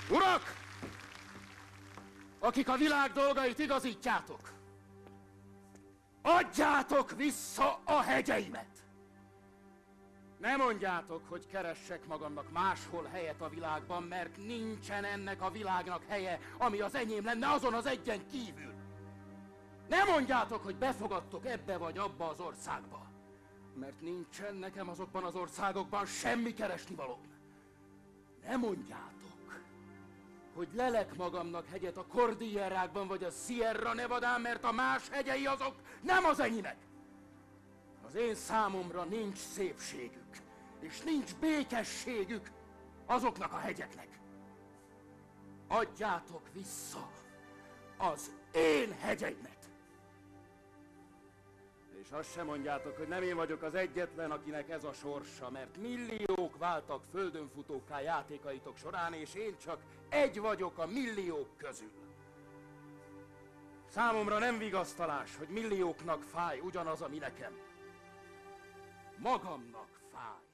Urak! Akik a világ dolgait igazítjátok, adjátok vissza a hegyeimet! Ne mondjátok, hogy keressek magamnak máshol helyet a világban, mert nincsen ennek a világnak helye, ami az enyém lenne azon az egyen kívül. Ne mondjátok, hogy befogadtok ebbe vagy abba az országba, mert nincsen nekem azokban az országokban semmi keresnivalóm. Ne mondjátok, hogy lelek magamnak hegyet a Kordillerákban vagy a Sierra Nevadán, mert a más hegyei azok nem az enyémek. Az én számomra nincs szépségük, és nincs békességük azoknak a hegyeknek. Adjátok vissza az én hegyeimet! És azt sem mondjátok, hogy nem én vagyok az egyetlen, akinek ez a sorsa, mert milliók váltak földönfutókká játékaitok során, és én csak egy vagyok a milliók közül. Számomra nem vigasztalás, hogy millióknak fáj ugyanaz, ami nekem. Magamnak fáj.